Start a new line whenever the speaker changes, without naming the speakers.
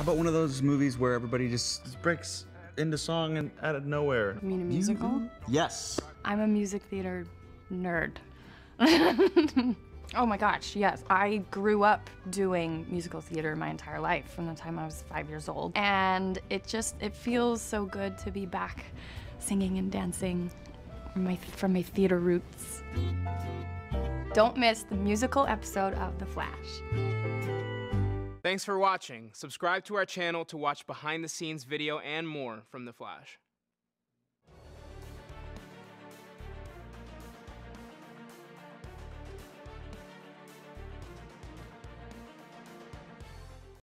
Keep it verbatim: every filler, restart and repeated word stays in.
How about one of those movies where everybody just, just breaks into song and out of nowhere?
You mean a musical?
Yes.
I'm a music theater nerd. Oh my gosh, yes. I grew up doing musical theater my entire life from the time I was five years old. And it just, it feels so good to be back singing and dancing from my, from my theater roots. Don't miss the musical episode of The Flash.
Thanks for watching. Subscribe to our channel to watch behind the scenes video and more from The Flash.